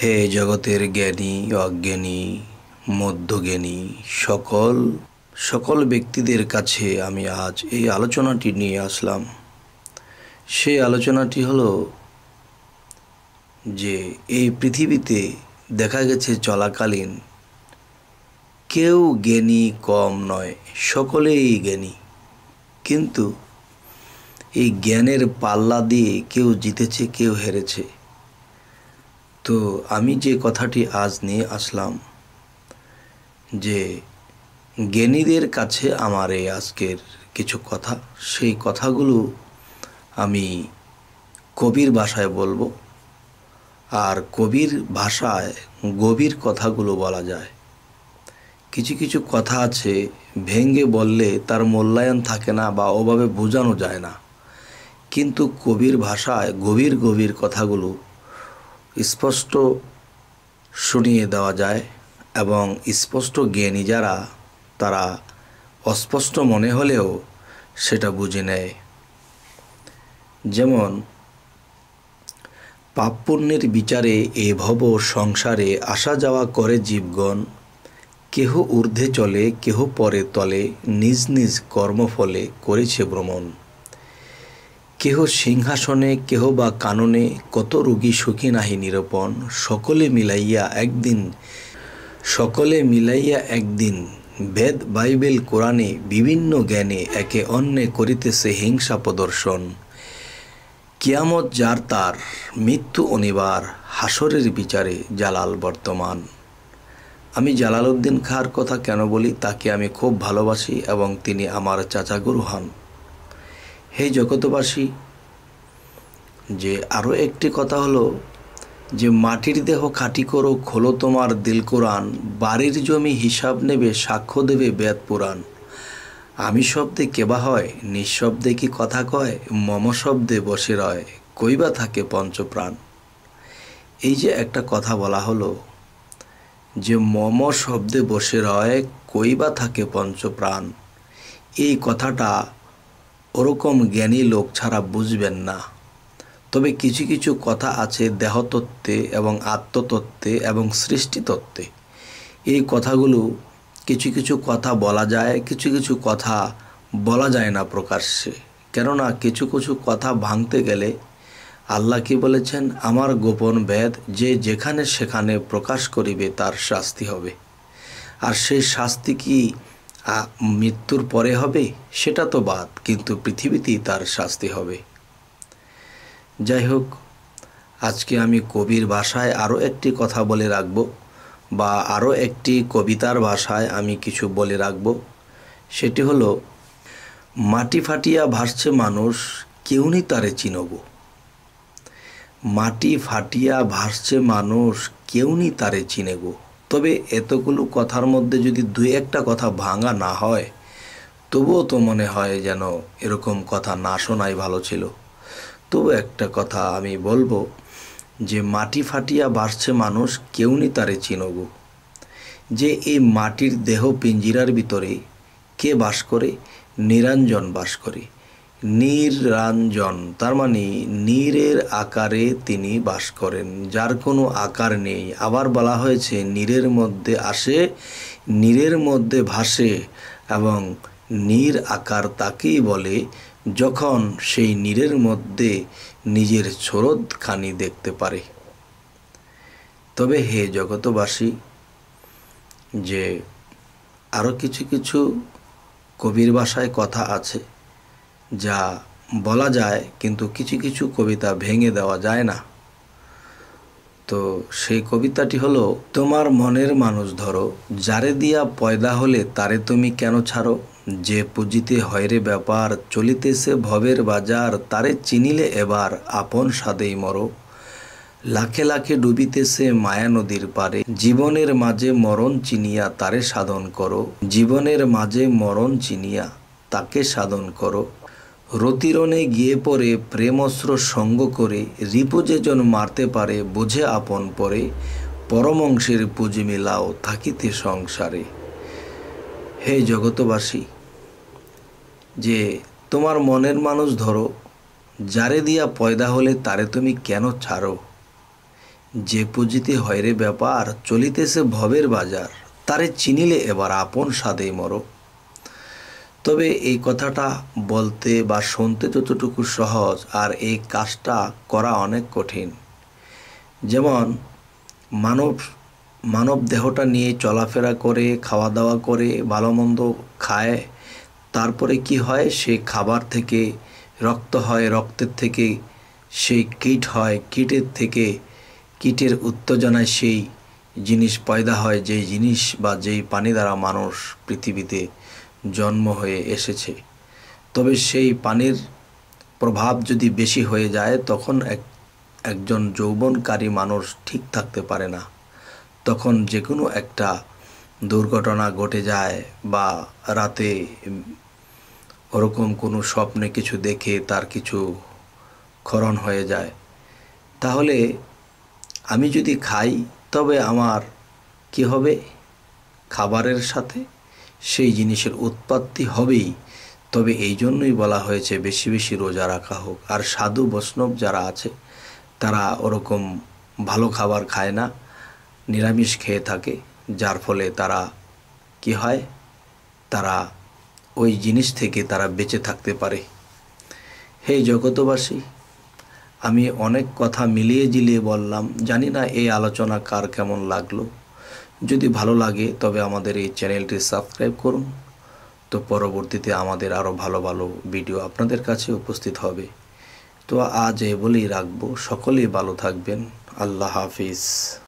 হে জগতের জ্ঞানী অজ্ঞানী মধ্যজ্ঞানী সকল ব্যক্তিদের কাছে আমি আজ এই আলোচনাটি নিয়ে আসলাম। সেই আলোচনাটি হলো যে এই পৃথিবীতে দেখা গেছে চলাকালীন কেউ জ্ঞানী কম নয়, সকলেই জ্ঞানী, কিন্তু এই জ্ঞানের পাল্লা দিয়ে কেউ জিতেছে কেউ হেরেছে। তো আমি যে কথাটি আজ নিয়ে আসলাম যে জ্ঞানীদের কাছে আমার এই আজকের কিছু কথা, সেই কথাগুলো আমি কবির ভাষায় বলবো। আর কবির ভাষায় গভীর কথাগুলো বলা যায়। কিছু কিছু কথা আছে ভেঙে বললে তার মূল্যায়ন থাকে না বা ওভাবে বোঝানো যায় না, কিন্তু কবির ভাষায় গভীর গভীর কথাগুলো স্পষ্ট শুনিয়ে দেওয়া যায় এবং স্পষ্ট জ্ঞানী যারা তারা অস্পষ্ট মনে হলেও সেটা বুঝে নেয়। যেমন পাপ পুণ্যের বিচারে এ ভব সংসারে আসা যাওয়া করে জীবগণ, কেহ ঊর্ধ্বে চলে কেহ পরে তলে, নিজ নিজ কর্মফলে করেছে ভ্রমণ। কেহ সিংহাসনে কেহ বা কাননে, কত রোগী সুখী নাহি নিরূপণ। সকলে মিলাইয়া একদিন বেদ বাইবেল কোরআনে বিভিন্ন জ্ঞানে একে অন্যে করিতেছে হিংসা প্রদর্শন। কিয়ামত যার তার মৃত্যু অনিবার, হাসরের বিচারে জালাল বর্তমান। আমি জালালউদ্দিন খাঁর কথা কেন বলি, তাকে আমি খুব ভালোবাসি এবং তিনি আমার চাচা গুরু হন। হে জগতবাসী, যে আরও একটি কথা হলো যে মাটির দেহ খাঁটি করো, খোলো তোমার দিল কোরআন। বাড়ির জমি হিসাব নেবে, সাক্ষ্য দেবে বেদ পুরাণ। আমি শব্দে কেবা হয়, নিঃশব্দে কি কথা কয়। মম শব্দে বসে রয়, কইবা থাকে পঞ্চপ্রাণ। এই যে একটা কথা বলা হলো যে মম শব্দে বসে রয়, কইবা থাকে পঞ্চপ্রাণ, এই কথাটা ওরকম জ্ঞানী লোক ছাড়া বুঝবেন না। তবে কিছু কিছু কথা আছে দেহতত্ত্বে এবং আত্মতত্ত্বে এবং সৃষ্টিতত্ত্বে। এই কথাগুলো কিছু কিছু কথা বলা যায়, কিছু কিছু কথা বলা যায় না প্রকাশ্যে। কেননা কিছু কিছু কথা ভাঙতে গেলে আল্লাহ কি বলেছেন, আমার গোপন বেদ যে যেখানে সেখানে প্রকাশ করিবে তার শাস্তি হবে। আর সেই শাস্তি কি মৃত্যুর পরে হবে সেটা তো বাদ, কিন্তু পৃথিবীতেই তার শাস্তি হবে। যাই হোক, আজকে আমি কবির ভাষায় আরও একটি কথা বলে রাখব, বা আরও একটি কবিতার ভাষায় আমি কিছু বলে রাখব। সেটি হলো, মাটি ফাটিয়া ভাসছে মানুষ, কেউ নি তারে চিনগো। মাটি ফাটিয়া ভাসছে মানুষ, কেউ নি তারে চিনেগো। তবে এতগুলো কথার মধ্যে যদি দুই একটা কথা ভাঙা না হয়, তবুও তো মনে হয় যেন এরকম কথা না শোনাই ভালো ছিল। তবু একটা কথা আমি বলবো যে মাটি ফাটিয়া ভাসছে মানুষ, কেউ নি তারে চিনগো। যে এই মাটির দেহ পিঞ্জিরার ভিতরে কে বাস করে? নিরঞ্জন বাস করে। নিরঞ্জন তার মানে নীরের আকারে তিনি বাস করেন, যার কোনো আকার নেই। আবার বলা হয়েছে নীরের মধ্যে আসে, নীরের মধ্যে ভাসে, এবং নীর আকার তাকেই বলে যখন সেই নীরের মধ্যে নিজের ছোরদখানি দেখতে পারে। তবে হে জগতবাসী, যে আরও কিছু কিছু কবির ভাষায় কথা আছে যা বলা যায়, কিন্তু কিছু কিছু কবিতা ভেঙে দেওয়া যায় না। তো সেই কবিতাটি হলো, তোমার মনের মানুষ ধরো, যারে দিয়া পয়দা হলে তারে তুমি কেন ছাড়ো। যে পুঁজিতে হয় রে ব্যাপার, চলিতেছে ভবের বাজার, তারে চিনিলে এবার আপন সাদেই মরো। লাখে লাখে ডুবিতেছে মায়া নদীর পারে, জীবনের মাঝে মরণ চিনিয়া তারে সাধন করো। জীবনের মাঝে মরণ চিনিয়া তাকে সাধন করো। রতিরণে গিয়ে পড়ে প্রেমস্র সঙ্গ করে, রিপু যে জন মারতে পারে বোঝে আপন পরে। পরমংশের পুঁজি মিলাও থাকিতে সংসারে। হে জগতবাসী, যে তোমার মনের মানুষ ধরো, যারে দিয়া পয়দা হলে তারে তুমি কেন ছাড়ো। যে পুঁজিতে হয় রে ব্যাপার, চলিতেছে ভবের বাজার, তারে চিনিলে এবার আপন স্বাদেই মরো। তবে এই কথাটা বলতে বা শুনতে যতটুকু সহজ, আর এই কাজটা করা অনেক কঠিন। যেমন মানব দেহটা নিয়ে চলাফেরা করে, খাওয়া দাওয়া করে, ভালো মন্দ খায়, তারপরে কি হয়, সেই খাবার থেকে রক্ত হয়, রক্তের থেকে সেই কীট হয়, কীটের উত্তেজনায় সেই জিনিস পয়দা হয়, যেই জিনিস বা যেই পানি দ্বারা মানুষ পৃথিবীতে জন্ম হয়ে এসেছে। তবে সেই পানির প্রভাব যদি বেশি হয়ে যায়, তখন একজন যৌবনকারী মানুষ ঠিক থাকতে পারে না। তখন যে কোনো একটা দুর্ঘটনা ঘটে যায়, বা রাতে ওরকম কোনো স্বপ্নে কিছু দেখে তার কিছু ক্ষরণ হয়ে যায়। তাহলে আমি যদি খাই, তবে আমার কি হবে, খাবারের সাথে সেই জিনিসের উৎপত্তি হবেই। তবে এই জন্যই বলা হয়েছে বেশি বেশি রোজা রাখা হোক। আর সাধু বৈষ্ণব যারা আছে, তারা ওরকম ভালো খাবার খায় না, নিরামিষ খেয়ে থাকে, যার ফলে তারা কি হয়, তারা ওই জিনিস থেকে তারা বেঁচে থাকতে পারে। হে জগতবাসী, আমি অনেক কথা মিলিয়ে জিলিয়ে বললাম, জানি না এই আলোচনা কার কেমন লাগলো। যদি ভালো লাগে তবে আমাদের এই চ্যানেলটি সাবস্ক্রাইব করুন। তো পরবর্তীতে আমাদের আরও ভালো ভালো ভিডিও আপনাদের কাছে উপস্থিত হবে। তো আজ এই বলেই রাখবো, সকলেই ভালো থাকবেন। আল্লাহ হাফিজ।